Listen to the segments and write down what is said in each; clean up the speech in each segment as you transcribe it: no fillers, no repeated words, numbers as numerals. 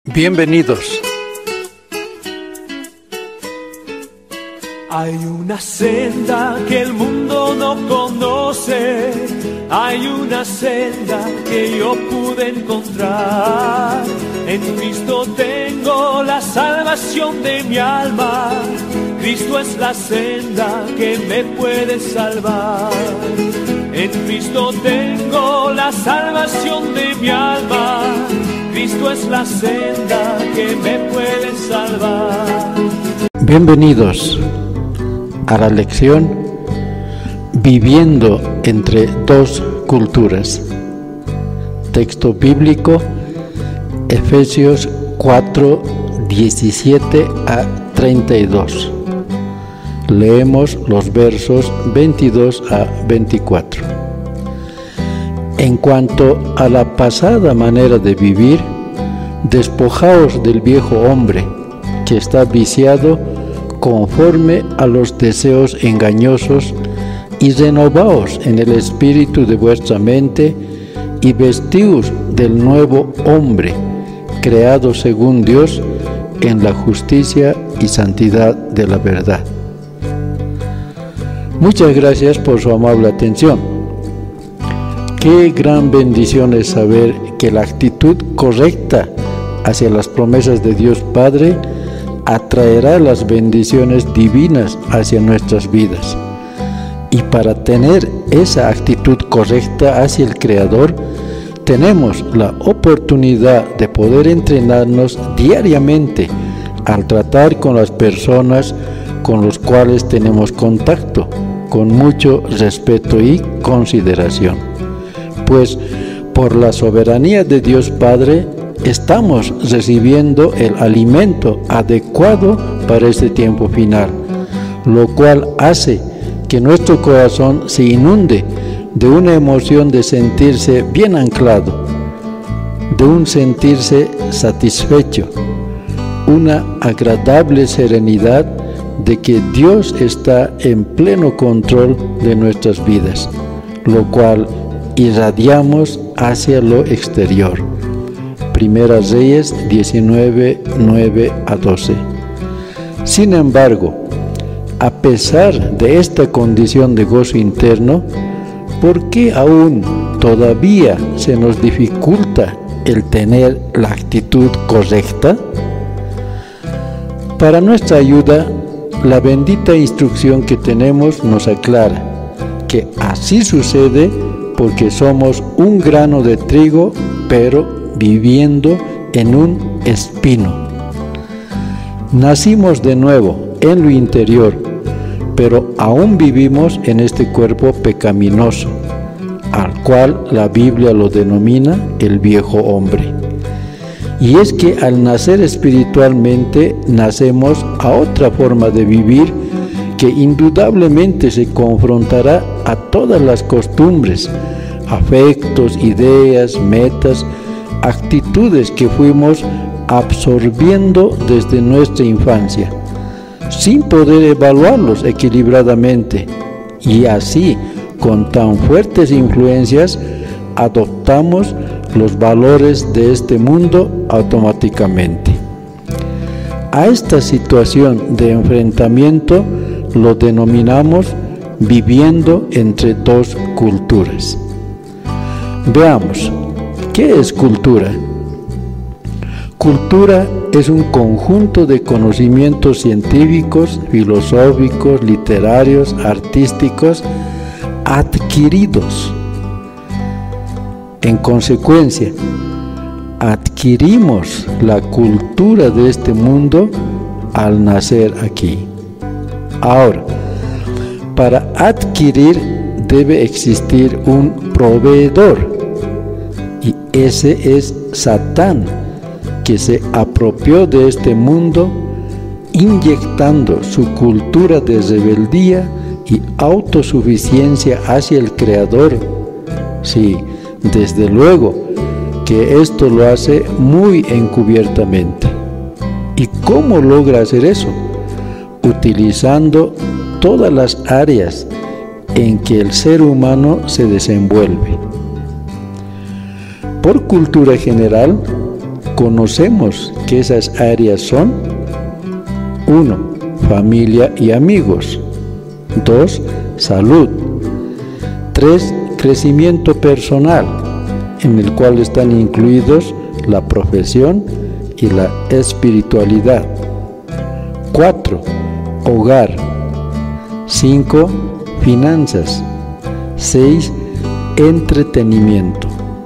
Bienvenidos. Hay una senda que el mundo no conoce, hay una senda que yo pude encontrar. En Cristo tengo la salvación de mi alma, Cristo es la senda que me puede salvar. En Cristo tengo la salvación de mi alma, Cristo es la senda que me puede salvar. Bienvenidos a la lección Viviendo entre dos culturas. Texto bíblico Efesios 4, 17 a 32. Leemos los versos 22 a 24. En cuanto a la pasada manera de vivir, despojaos del viejo hombre, que está viciado conforme a los deseos engañosos, y renovaos en el espíritu de vuestra mente, y vestíos del nuevo hombre, creado según Dios, en la justicia y santidad de la verdad. Muchas gracias por su amable atención. Qué gran bendición es saber que la actitud correcta hacia las promesas de Dios Padre atraerá las bendiciones divinas hacia nuestras vidas. Y para tener esa actitud correcta hacia el Creador, tenemos la oportunidad de poder entrenarnos diariamente al tratar con las personas con las cuales tenemos contacto, con mucho respeto y consideración. Pues por la soberanía de Dios Padre, estamos recibiendo el alimento adecuado para este tiempo final, lo cual hace que nuestro corazón se inunde de una emoción de sentirse bien anclado, de un sentirse satisfecho, una agradable serenidad de que Dios está en pleno control de nuestras vidas, lo cual irradiamos hacia lo exterior. Primera Reyes 19, 9 a 12. Sin embargo, a pesar de esta condición de gozo interno, ¿por qué aún todavía se nos dificulta el tener la actitud correcta? Para nuestra ayuda, la bendita instrucción que tenemos nos aclara que así sucede porque somos un grano de trigo, pero viviendo en un espino. Nacimos de nuevo en lo interior, pero aún vivimos en este cuerpo pecaminoso, al cual la Biblia lo denomina el viejo hombre. Y es que al nacer espiritualmente, nacemos a otra forma de vivir que indudablemente se confrontará a todas las costumbres, afectos, ideas, metas, actitudes que fuimos absorbiendo desde nuestra infancia, sin poder evaluarlos equilibradamente, y así, con tan fuertes influencias, adoptamos los valores de este mundo automáticamente. A esta situación de enfrentamiento lo denominamos viviendo entre dos culturas. Veamos, ¿qué es cultura? Cultura es un conjunto de conocimientos científicos, filosóficos, literarios, artísticos, adquiridos. En consecuencia, adquirimos la cultura de este mundo al nacer aquí. Ahora, para adquirir debe existir un proveedor, y ese es Satán, que se apropió de este mundo, inyectando su cultura de rebeldía y autosuficiencia hacia el Creador. Sí, desde luego que esto lo hace muy encubiertamente. ¿Y cómo logra hacer eso? Utilizando todas las áreas en que el ser humano se desenvuelve. Por cultura general, conocemos que esas áreas son: 1. Familia y amigos. 2. Salud. 3. Crecimiento personal, en el cual están incluidos la profesión y la espiritualidad. 4. Hogar. 5. Finanzas. 6. Entretenimiento.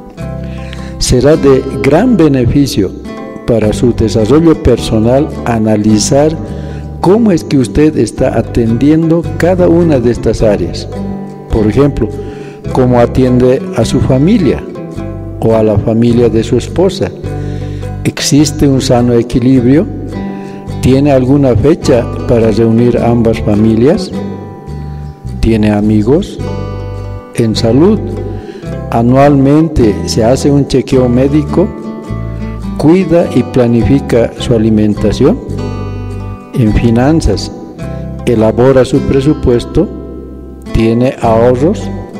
Será de gran beneficio para su desarrollo personal analizar cómo es que usted está atendiendo cada una de estas áreas. Por ejemplo, cómo atiende a su familia o a la familia de su esposa. ¿Existe un sano equilibrio? ¿Tiene alguna fecha para reunir ambas familias? ¿Tiene amigos? En salud, anualmente se hace un chequeo médico. ¿Cuida y planifica su alimentación? En finanzas, elabora su presupuesto. ¿Tiene ahorros?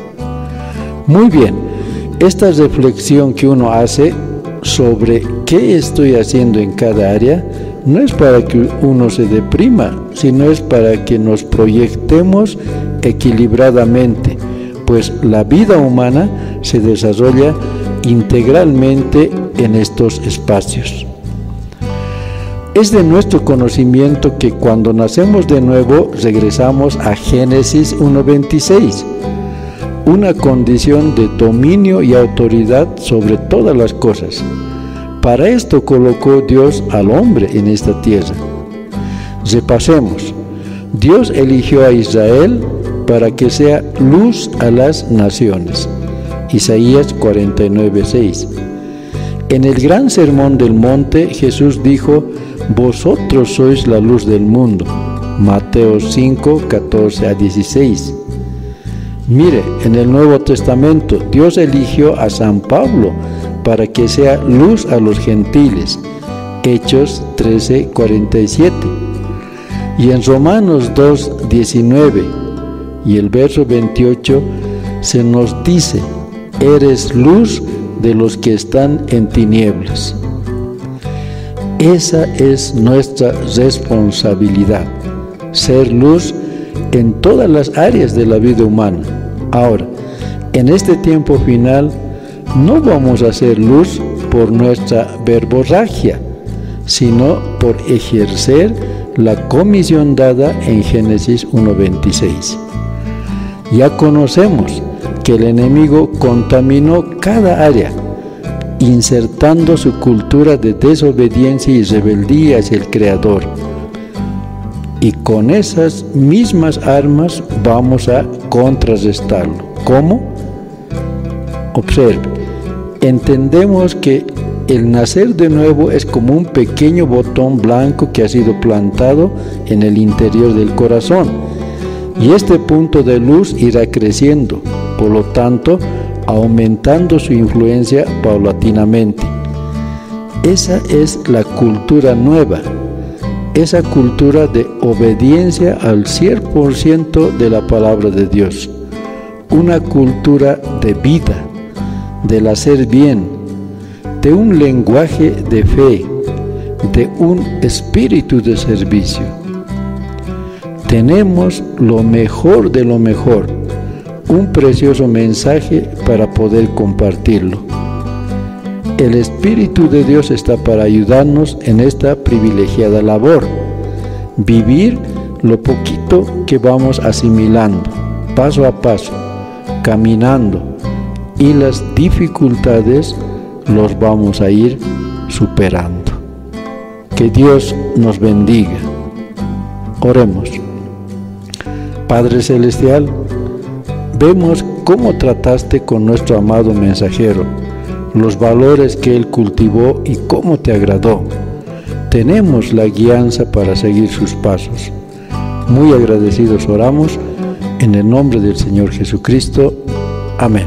Muy bien, esta reflexión que uno hace sobre qué estoy haciendo en cada área no es para que uno se deprima, sino es para que nos proyectemos equilibradamente, pues la vida humana se desarrolla integralmente en estos espacios. Es de nuestro conocimiento que cuando nacemos de nuevo regresamos a Génesis 1:26, una condición de dominio y autoridad sobre todas las cosas. Para esto colocó Dios al hombre en esta tierra. Repasemos. Dios eligió a Israel para que sea luz a las naciones. Isaías 49:6. En el gran sermón del monte, Jesús dijo: vosotros sois la luz del mundo. Mateo 5:14-16. Mire, en el Nuevo Testamento, Dios eligió a San Pablo para que sea luz a los gentiles. Hechos 13:47. Y en Romanos 2:19 y el verso 28 se nos dice: eres luz de los que están en tinieblas. Esa es nuestra responsabilidad, ser luz en todas las áreas de la vida humana. Ahora, en este tiempo final, no vamos a hacer luz por nuestra verborragia, sino por ejercer la comisión dada en Génesis 1:26. Ya conocemos que el enemigo contaminó cada área, insertando su cultura de desobediencia y rebeldía hacia el Creador. Y con esas mismas armas vamos a contrarrestarlo. ¿Cómo? Observe, entendemos que el nacer de nuevo es como un pequeño botón blanco que ha sido plantado en el interior del corazón, y este punto de luz irá creciendo, por lo tanto, aumentando su influencia paulatinamente. Esa es la cultura nueva, esa cultura de obediencia al 100% de la palabra de Dios, una cultura de vida, del hacer bien, de un lenguaje de fe, de un espíritu de servicio. Tenemos lo mejor de lo mejor, un precioso mensaje para poder compartirlo. El Espíritu de Dios está para ayudarnos en esta privilegiada labor, vivir lo poquito que vamos asimilando, paso a paso, caminando, y las dificultades los vamos a ir superando. Que Dios nos bendiga. Oremos. Padre Celestial, vemos cómo trataste con nuestro amado mensajero, los valores que él cultivó y cómo te agradó. Tenemos la guianza para seguir sus pasos. Muy agradecidos oramos en el nombre del Señor Jesucristo. Amén.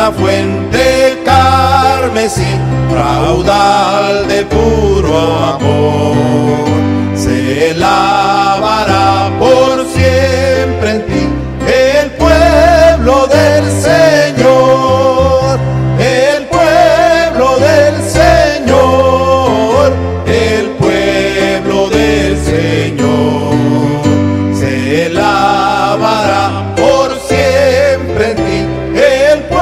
una fuente carmesí, raudal de puro amor. Se lavará por siempre en ti el pueblo del Señor, el pueblo del Señor, el pueblo del Señor. Se lavará por siempre en ti el pueblo